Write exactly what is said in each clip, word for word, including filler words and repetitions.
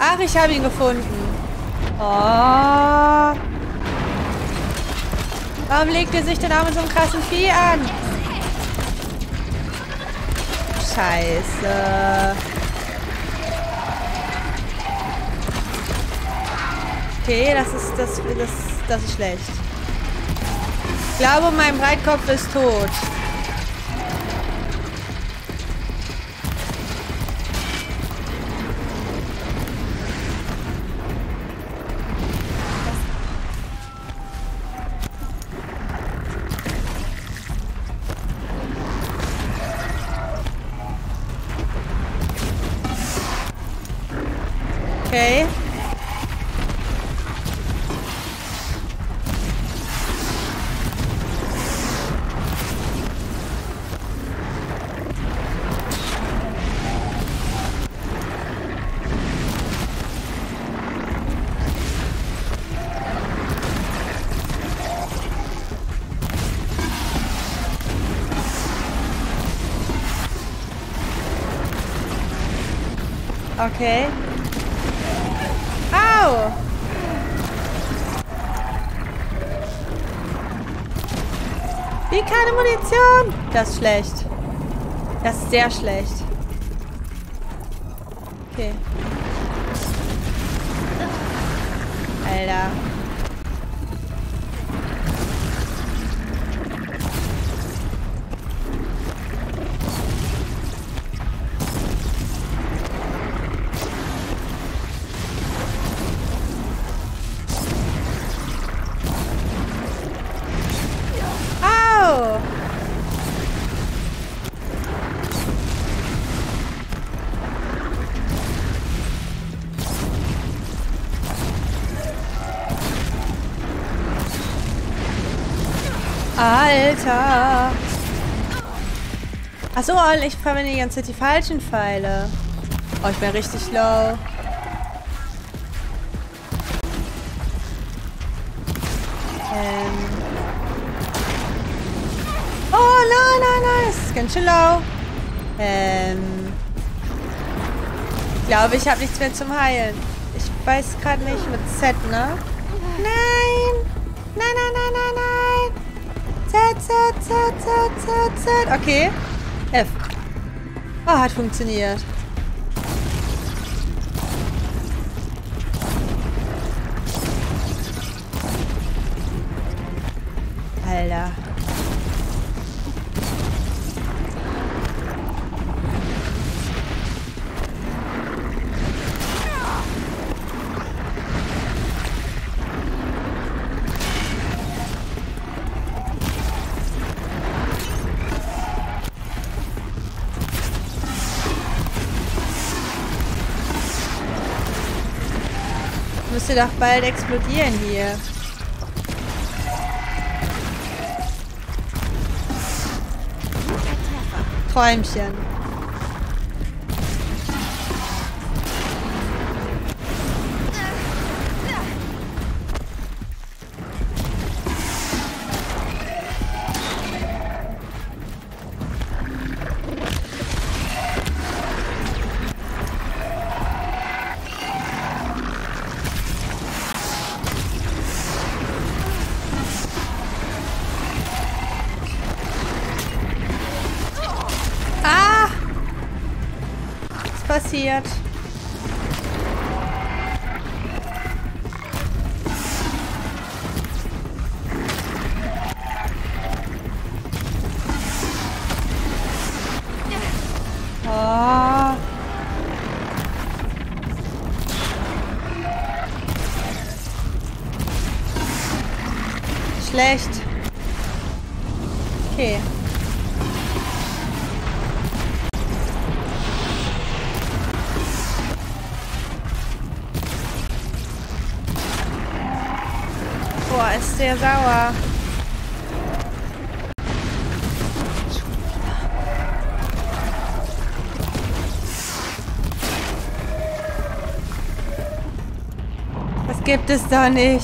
Ach, ich habe ihn gefunden. Oh. Warum legt er sich denn auch mit so einem krassen Vieh an? Scheiße. Okay, das ist, das, das, das ist schlecht. Ich glaube, mein Breitkopf ist tot. Okay. Okay. Au! Wie keine Munition! Das ist schlecht. Das ist sehr schlecht. Okay. Alter. Alter! Achso, ich verwende die ganze Zeit die falschen Pfeile. Oh, ich bin richtig low. Ähm. Oh, nein, nein, nein! Das ist ganz schön low. Ähm. Ich glaube, ich habe nichts mehr zum Heilen. Ich weiß gerade nicht mit Z, ne? Nein! Nein, nein, nein, nein, nein! Z, Z, Z, Z, Z, Z. Okay. F. Oh, hat funktioniert. Alter. Müsste doch bald explodieren hier. Träumchen. Passiert. Oh. Schlecht. Okay. Boah, ist sehr sauer. Das gibt es doch nicht.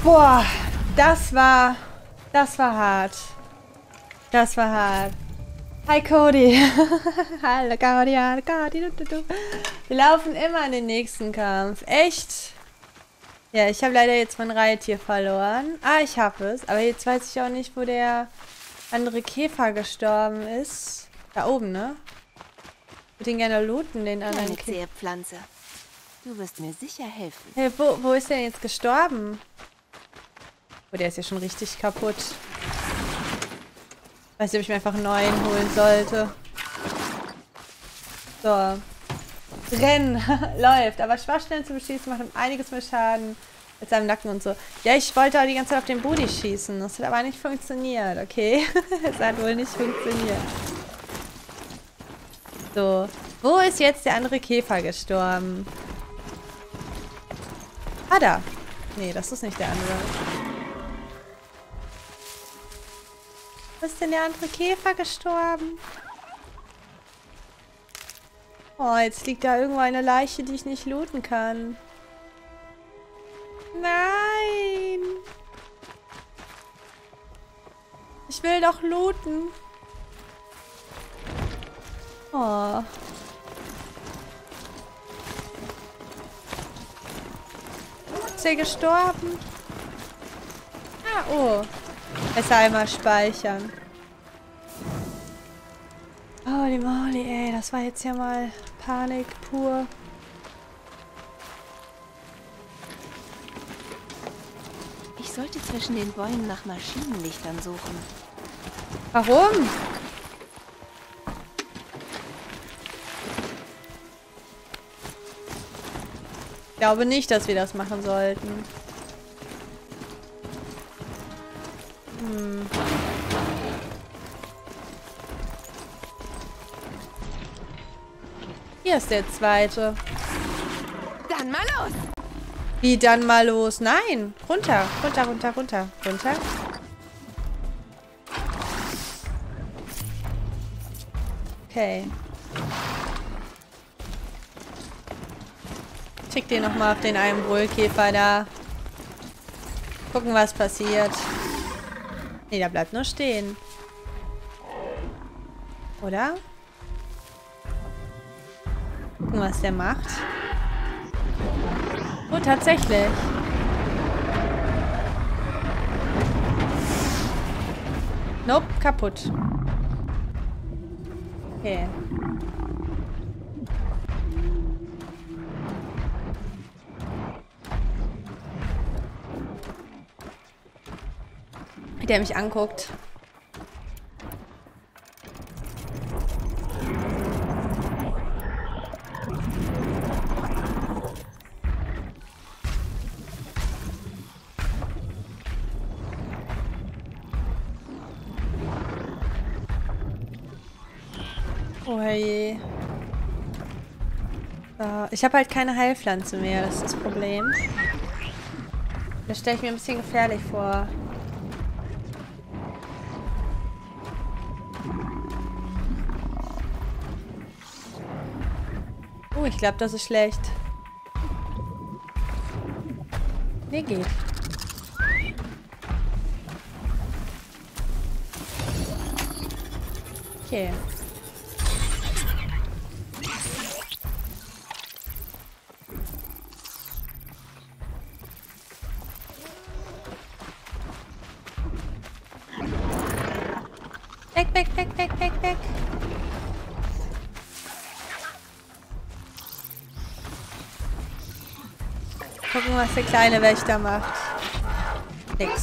Boah, das war, das war hart. Das war hart. Hi Cody. Hallo Cody, hallo Cody. Du, du, du. Wir laufen immer in den nächsten Kampf. Echt? Ja, ich habe leider jetzt mein Reittier verloren. Ah, ich habe es. Aber jetzt weiß ich auch nicht, wo der andere Käfer gestorben ist. Da oben, ne? Ich würde ihn gerne looten, den anderen Käfer. Kleine Pflanze. Du wirst mir sicher helfen. Hey, wo, wo ist der jetzt gestorben? Oh, der ist ja schon richtig kaputt. Weiß nicht, ob ich mir einfach einen neuen holen sollte. So. Rennen. Läuft. Aber Schwachstellen zu beschießen macht um einiges mehr Schaden mit seinem Nacken und so. Ja, ich wollte auch die ganze Zeit auf den Booty schießen. Das hat aber nicht funktioniert, okay? Es hat wohl nicht funktioniert. So. Wo ist jetzt der andere Käfer gestorben? Ah, da. Nee, das ist nicht der andere. Wo ist denn der andere Käfer gestorben? Oh, jetzt liegt da irgendwo eine Leiche, die ich nicht looten kann. Nein! Ich will doch looten. Oh. Ist er gestorben? Ah, oh. Besser einmal speichern. Holy moly, ey, das war jetzt ja mal Panik pur. Ich sollte zwischen den Bäumen nach Maschinenlichtern suchen. Warum? Ich glaube nicht, dass wir das machen sollten. Hm. Hier ist der zweite. Dann mal los! Wie dann mal los? Nein! Runter, runter, runter, runter, runter. Okay. Schick den nochmal auf den einen Brüllkäfer da. Gucken, was passiert. Nee, der bleibt nur stehen. Oder? Gucken, was der macht. Oh, tatsächlich. Nope, kaputt. Okay. Wie der mich anguckt. Oh je. So, ich habe halt keine Heilpflanze mehr, das ist das Problem. Das stelle ich mir ein bisschen gefährlich vor. Oh, ich glaube, das ist schlecht. Nee, geht. Okay. Weg, weg, weg, weg, weg, weg. Gucken, was der kleine Wächter macht. Nix.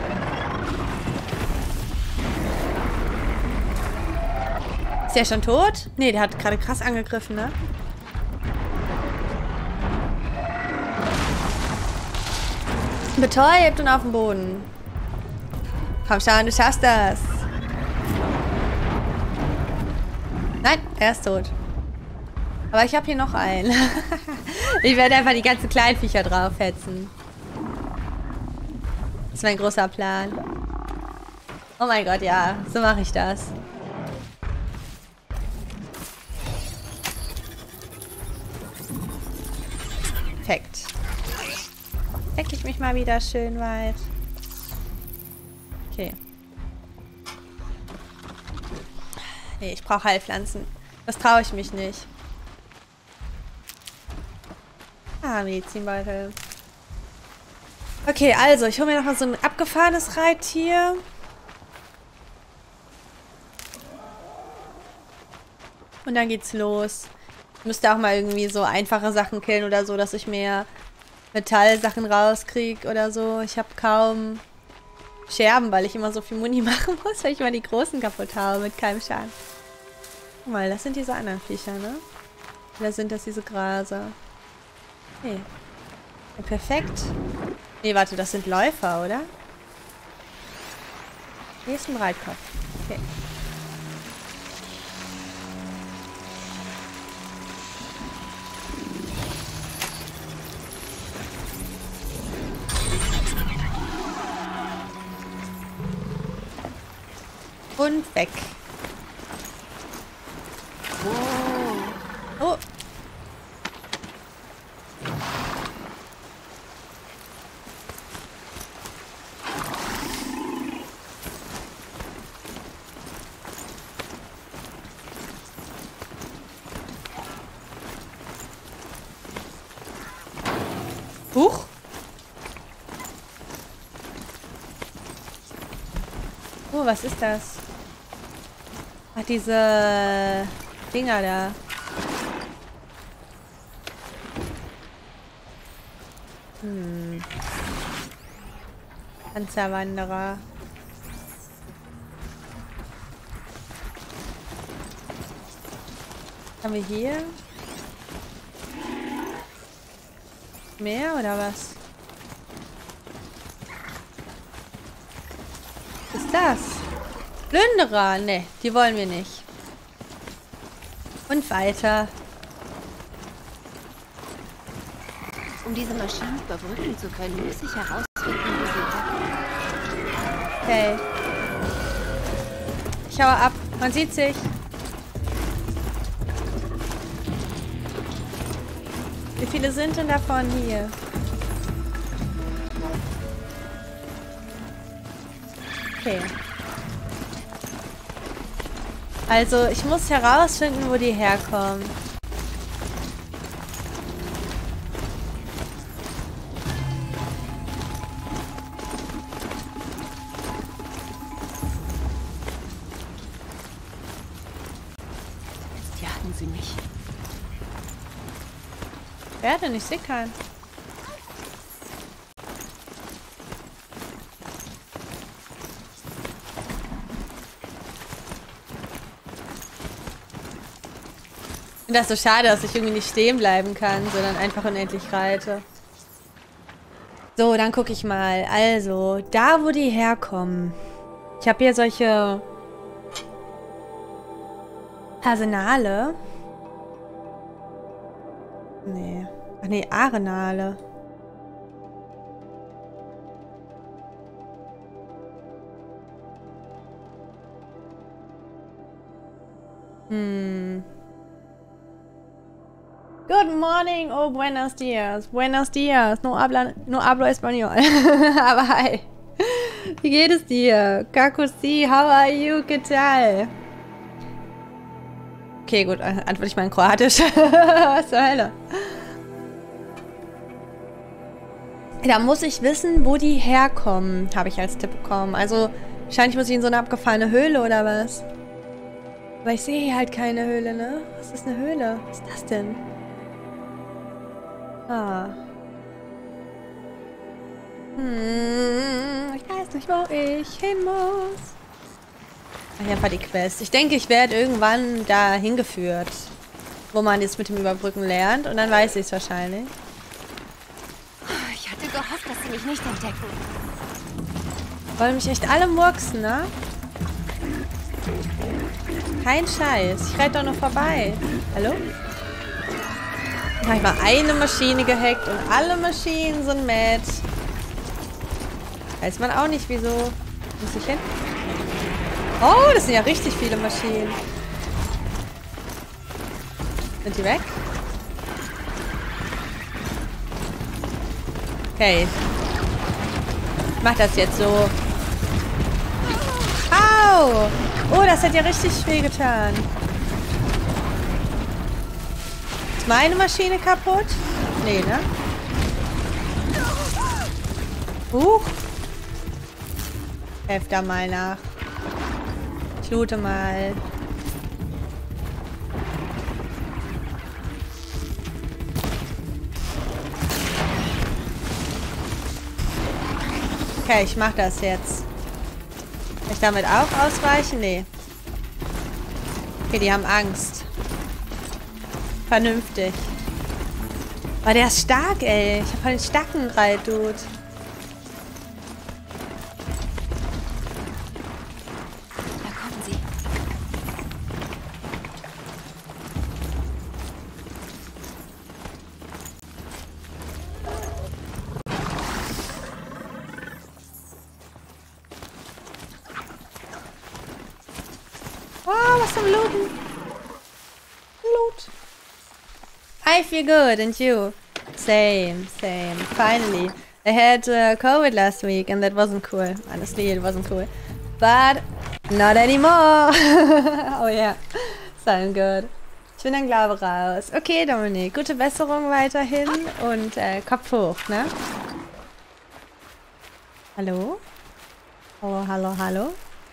Ist der schon tot? Nee, der hat gerade krass angegriffen, ne? Betäubt und auf dem Boden. Komm schon, du schaffst das. Nein, er ist tot. Aber ich habe hier noch einen. Ich werde einfach die ganzen kleinen Viecher draufhetzen. Das ist mein großer Plan. Oh mein Gott, ja. So mache ich das. Perfekt. Decke ich mich mal wieder schön weit. Okay. Nee, ich brauche Heilpflanzen. Das traue ich mich nicht. Ah, Medizinbeutel. Okay, also, ich hole mir nochmal so ein abgefahrenes Reittier. Und dann geht's los. Ich müsste auch mal irgendwie so einfache Sachen killen oder so, dass ich mehr Metallsachen rauskriege oder so. Ich habe kaum Scherben, weil ich immer so viel Muni machen muss, weil ich immer die großen kaputt habe mit keinem Schaden. Guck mal, das sind diese anderen Viecher, ne? Oder sind das diese Graser? Okay. Ja, perfekt. Nee, warte, das sind Läufer, oder? Hier ist ein Breitkopf. Okay. Und weg. Oh. Huch. Oh, was ist das? Ach, diese Dinger da. Hm. Panzerwanderer. Was haben wir hier? Mehr oder was? Was ist das? Plünderer? Ne, die wollen wir nicht. Und weiter. Um diese Maschinen überbrücken zu können, muss ich herausfinden, wo sie herkommen. Okay. Ich hau ab. Man sieht sich. Wie viele sind denn davon hier? Okay. Also, ich muss herausfinden, wo die herkommen. Jetzt jagen sie mich. Wer denn? Ich sehe keinen. Ich finde das so schade, dass ich irgendwie nicht stehen bleiben kann, sondern einfach unendlich reite. So, dann gucke ich mal. Also, da wo die herkommen. Ich habe hier solche Arsenale. Nee. Ach nee, Arenale. Hm. Good morning, oh buenos dias. Buenos dias. No, habla, no hablo español. Aber hi. Wie geht es dir? Kakusi, how are you? ¿Qué tal? Okay, gut. Antworte ich mal in Kroatisch. Was zur Hölle? Da muss ich wissen, wo die herkommen, habe ich als Tipp bekommen. Also, wahrscheinlich muss ich in so eine abgefallene Höhle oder was? Aber ich sehe hier halt keine Höhle, ne? Was ist eine Höhle? Was ist das denn? Ah. Hm, ich weiß nicht, wo ich hin muss. Ach, hier einfach die Quest. Ich denke, ich werde irgendwann da hingeführt, wo man jetzt mit dem Überbrücken lernt. Und dann weiß ich es wahrscheinlich. Ich hatte gehofft, dass sie mich nicht entdecken. Wollen mich echt alle murksen, ne? Kein Scheiß. Ich reite doch noch vorbei. Hallo? Habe ich mal eine Maschine gehackt und alle Maschinen sind mad. Weiß man auch nicht, wieso. Muss ich hin? Oh, das sind ja richtig viele Maschinen. Sind die weg? Okay. Ich mach das jetzt so. Au! Oh, das hat ja richtig weh getan. Ist meine Maschine kaputt? Nee, ne? Huch. Helft da mal nach. Ich loote mal. Okay, ich mach das jetzt. Kann ich damit auch ausweichen? Nee. Okay, die haben Angst. Vernünftig. Oh, der ist stark, ey. Ich hab voll den Stackenreit, Dude. Da kommen sie. Oh, was zum Looten. Loot. I feel good, and you? Same, same. Finally. I had uh, COVID last week, and that wasn't cool. Honestly, it wasn't cool. But not anymore. Oh yeah. So I'm good. Ich bin dann Glaube raus. Okay, Dominik. Gute Besserung weiterhin und äh, Kopf hoch, ne? Hallo? Hallo, hallo, hallo?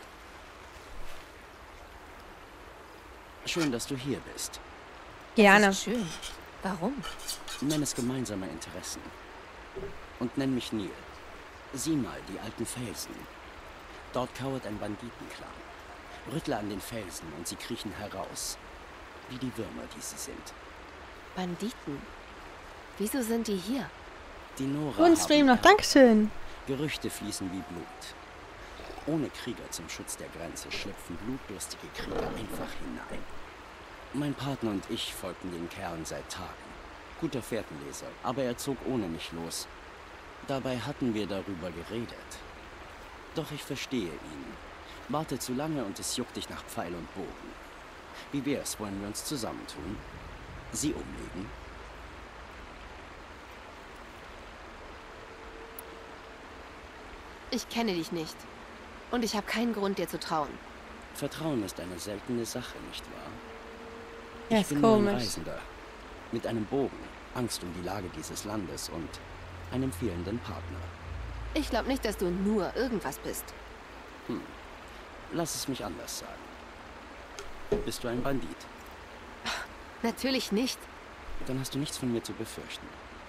Schön, dass du hier bist. Gerne. Das ist schön. Warum? Nenn es gemeinsame Interessen. Und nenn mich Neil. Sieh mal, die alten Felsen. Dort kauert ein Banditenclan. Rüttle an den Felsen und sie kriechen heraus. Wie die Würmer, die sie sind. Banditen? Wieso sind die hier? Die Nora Guten Stream haben noch. Dankeschön. Gerüchte fließen wie Blut. Ohne Krieger zum Schutz der Grenze schlüpfen blutdurstige Krieger einfach hinein. Mein Partner und ich folgten den Kerlen seit Tagen. Guter Fährtenleser, aber er zog ohne mich los. Dabei hatten wir darüber geredet. Doch ich verstehe ihn. Warte zu lange und es juckt dich nach Pfeil und Bogen. Wie wär's, wollen wir uns zusammentun? Sie umlegen? Ich kenne dich nicht. Und ich habe keinen Grund, dir zu trauen. Vertrauen ist eine seltene Sache, nicht wahr? Ja, Ich ist bin nur ein komisch. Reisender. Mit einem Bogen, Angst um die Lage dieses Landes und einem fehlenden Partner. Ich glaube nicht, dass du nur irgendwas bist. Lass es mich anders sagen. Bist du ein Bandit? Natürlich nicht. Dann hast du nichts von mir zu befürchten.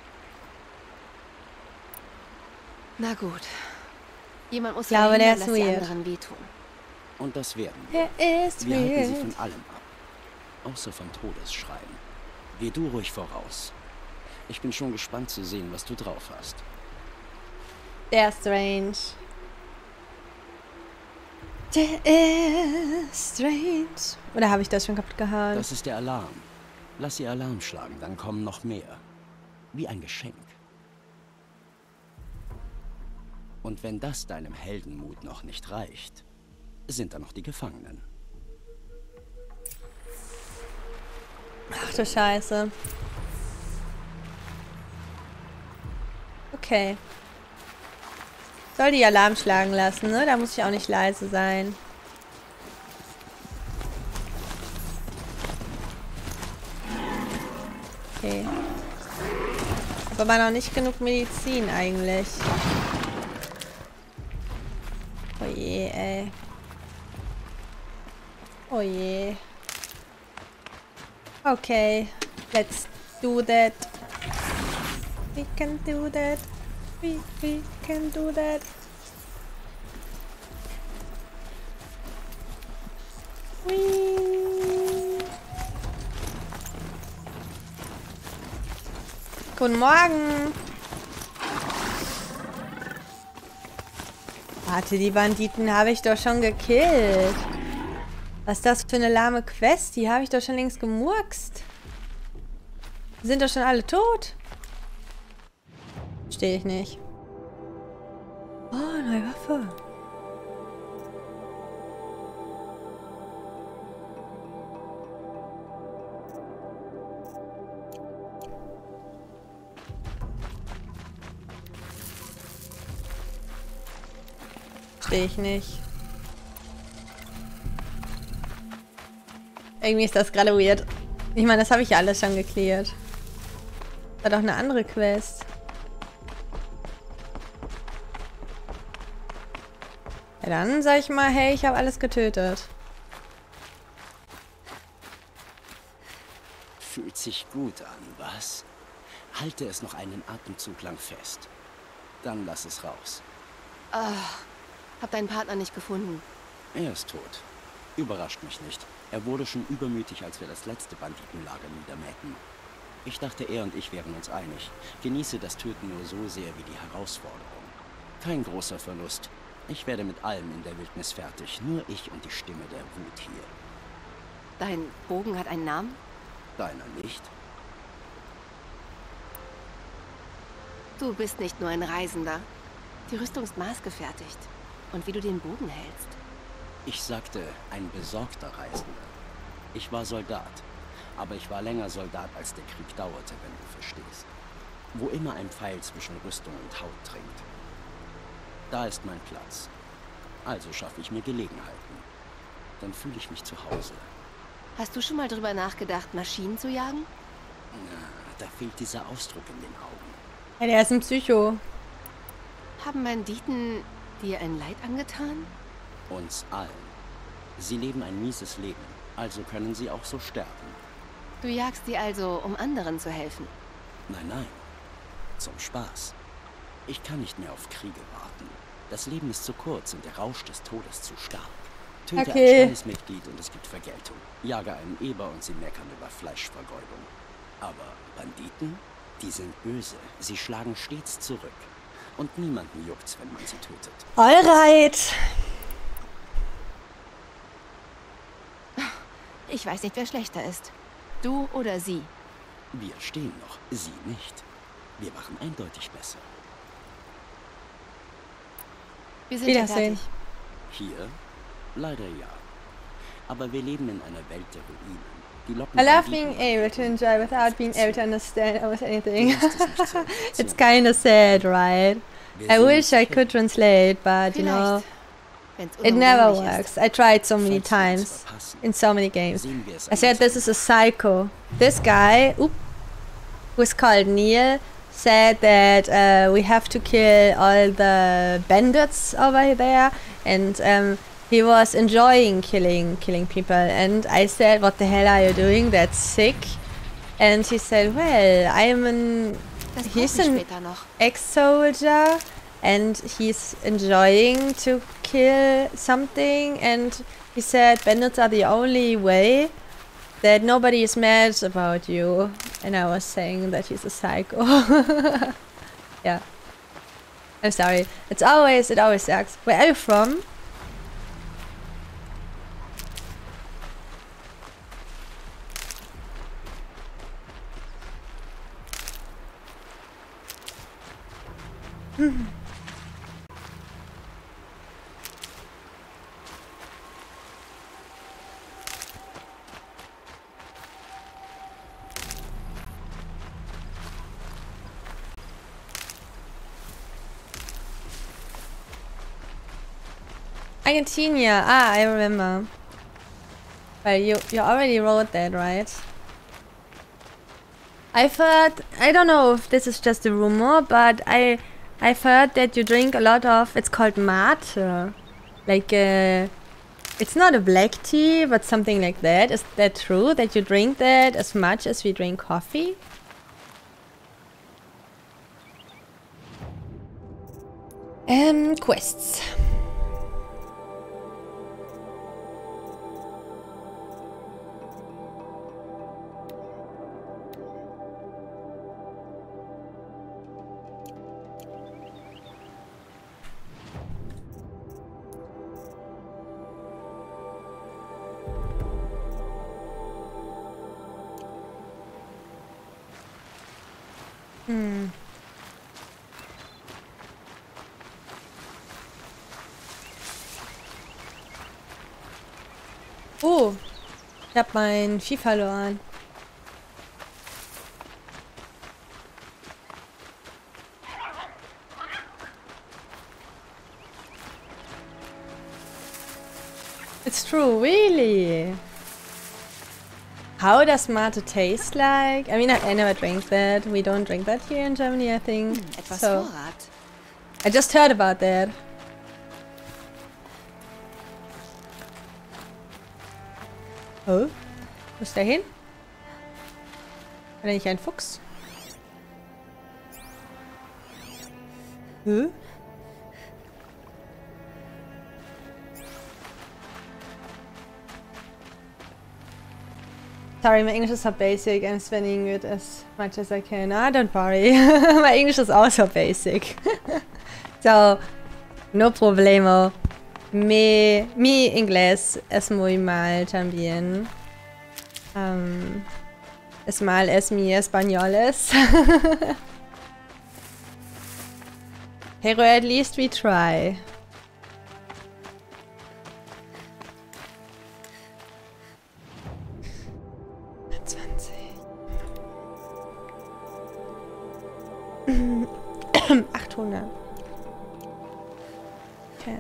Na gut. Jemand muss Ich glaube, der verhindern, ist dass die weird. anderen wehtun. Und das werden wir. Er ist Wir halten sie weird. von allem ab. Außer von Todesschreien. Geh du ruhig voraus. Ich bin schon gespannt zu sehen, was du drauf hast. Der ist strange. Der ist strange. Oder habe ich das schon kaputt gehauen? Das ist der Alarm. Lass sie Alarm schlagen, dann kommen noch mehr. Wie ein Geschenk. Und wenn das deinem Heldenmut noch nicht reicht, sind da noch die Gefangenen. Ach du Scheiße. Okay. Soll die Alarm schlagen lassen, ne? Da muss ich auch nicht leise sein. Okay. Hab aber noch nicht genug Medizin eigentlich. Oh je, ey. Oh je. Okay, let's do that. We can do that. We, we can do that. Whee. Guten Morgen. Warte, die Banditen habe ich doch schon gekillt. Was ist das für eine lahme Quest? Die habe ich doch schon längst gemurkst. Die sind doch schon alle tot. Verstehe ich nicht. Oh, neue Waffe. Verstehe ich nicht. Irgendwie ist das gerade weird. Ich meine, das habe ich ja alles schon geklärt. War doch eine andere Quest. Ja, dann sag ich mal, hey, ich habe alles getötet. Fühlt sich gut an, was? Halte es noch einen Atemzug lang fest. Dann lass es raus. Ah, hab deinen Partner nicht gefunden. Er ist tot. Überrascht mich nicht. Er wurde schon übermütig, als wir das letzte Banditenlager niedermähten. Ich dachte, er und ich wären uns einig. Genieße das Töten nur so sehr wie die Herausforderung. Kein großer Verlust. Ich werde mit allem in der Wildnis fertig. Nur ich und die Stimme der Wut hier. Dein Bogen hat einen Namen? Deiner nicht? Du bist nicht nur ein Reisender. Die Rüstung ist maßgefertigt. Und wie du den Bogen hältst. Ich sagte, ein besorgter Reisender. Ich war Soldat. Aber ich war länger Soldat, als der Krieg dauerte, wenn du verstehst. Wo immer ein Pfeil zwischen Rüstung und Haut dringt. Da ist mein Platz. Also schaffe ich mir Gelegenheiten. Dann fühle ich mich zu Hause. Hast du schon mal drüber nachgedacht, Maschinen zu jagen? Na, da fehlt dieser Ausdruck in den Augen. Ja, der ist ein Psycho. Haben Banditen dir ein Leid angetan? Uns allen. Sie leben ein mieses Leben, also können sie auch so sterben. Du jagst sie also, um anderen zu helfen? Nein, nein. Zum Spaß. Ich kann nicht mehr auf Kriege warten. Das Leben ist zu kurz und der Rausch des Todes zu stark. Töte Okay. ein Stammesmitglied und es gibt Vergeltung. Jage einen Eber und sie meckern über Fleischvergeudung. Aber Banditen, die sind böse. Sie schlagen stets zurück. Und niemanden juckt's, wenn man sie tötet. Alright. Ich weiß nicht, wer schlechter ist. Du oder sie? Wir stehen noch, sie nicht. Wir waren eindeutig besser. Wir sind ja Wiedersehen. fertig. Hier? Leider ja. Aber wir leben in einer Welt der Ruinen. Die locken I love Banditen being able to enjoy without being able to understand almost anything. Du hast es nicht zur It's Option. kinda sad, right? Wir I sehen wish uns I sicher. could translate, but you know, Vielleicht. Wenn's it never unumgänglich works. ist. I tried so many Falls wir uns times verpassen, in so many games. sehen wir es I said an this is a psycho. This guy, oop, who's called Neil, said that uh, we have to kill all the bandits over there, and um, he was enjoying killing killing people. And I said, "What the hell are you doing? That's sick." And he said, "Well, I'm an Das he's brauchen an wir später noch. ex-soldier, and he's enjoying to kill something, and he said bandits are the only way that nobody is mad about you." And I was saying that he's a psycho. Yeah. I'm sorry. It's always, it always sucks. Where are you from? Argentina. Ah, I remember. Well, you you already wrote that, right? I've heard. I don't know if this is just a rumor, but I I've heard that you drink a lot of. It's called mate, like uh, it's not a black tea, but something like that. Is that true? That you drink that as much as we drink coffee? Um, quests. Hm. Oh, ich hab mein Vieh verloren. It's true, really. How does mate taste like? I mean, I, I never drank that. We don't drink that here in Germany, I think. Hm, etwas so, Vorrat. I just heard about that. Oh, wo ist der hin? War der nicht ein Fuchs? Huh? Sorry, my English is so basic. I'm spending it as much as I can. Ah, don't worry. My English is also basic. So, no problemo. Mi, mi inglés es muy mal también. Um, es mal es mi español es. Pero at least we try. achthundert. Okay.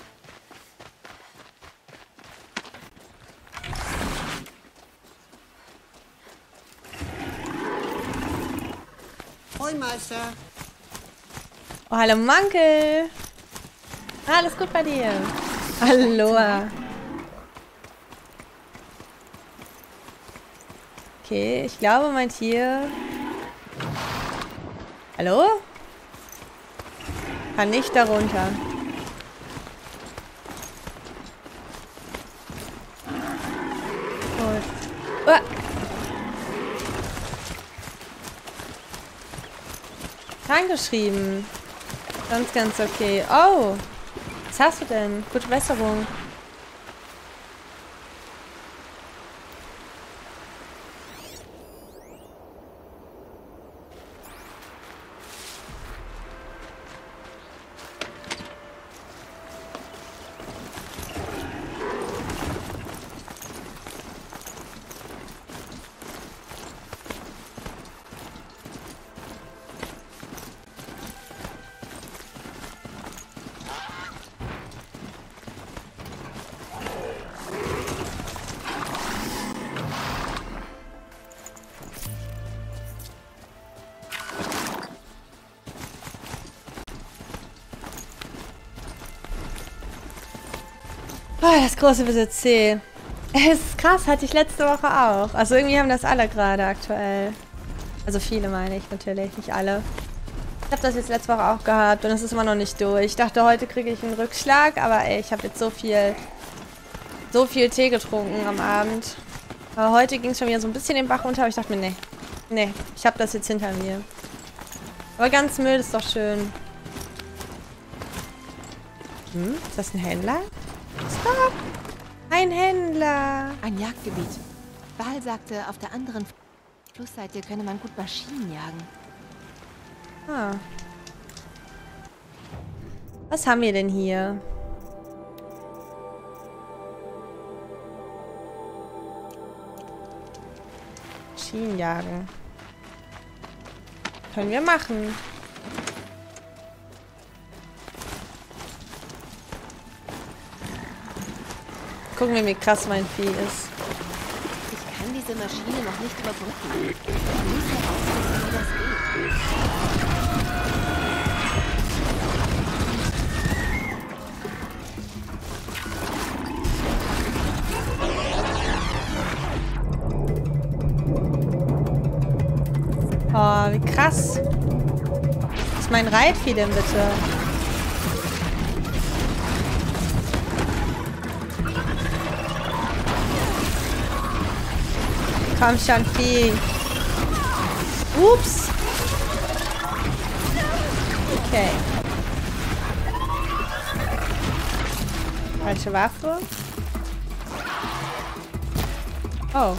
Hoi, Meister. Oh, hallo Mankel. Alles gut bei dir? Hallo. Okay, ich glaube mein Tier... Hallo? Kann nicht darunter. Gut. Oh. Reingeschrieben. Ganz, ganz okay. Oh. Was hast du denn? Gute Besserung. Oh, das große Besitz C. Es ist krass, hatte ich letzte Woche auch. Also irgendwie haben das alle gerade aktuell. Also viele meine ich natürlich, nicht alle. Ich habe das jetzt letzte Woche auch gehabt und es ist immer noch nicht durch. Ich dachte, heute kriege ich einen Rückschlag, aber ey, ich habe jetzt so viel, so viel Tee getrunken am Abend. Aber heute ging es schon wieder so ein bisschen den Bach runter, aber ich dachte mir, nee, nee, ich habe das jetzt hinter mir. Aber ganz mild ist doch schön. Hm, ist das ein Händler? Stop! Ein Händler! Ein Jagdgebiet. Baal sagte, auf der anderen Flussseite könne man gut Maschinen jagen. Ah. Was haben wir denn hier? Maschinen jagen. Können wir machen. Gucken wir, wie krass mein Vieh ist. Ich kann diese Maschine noch nicht überbrücken. Ich muss herausfinden, wie das geht. Oh, wie krass. Was ist mein Reitvieh denn bitte? Komm schon, Vieh. Ups. Okay. Falsche Waffe. Oh.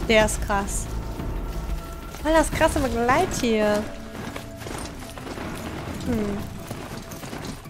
Der ist krass. Voll das krasse Begleittier. Hm.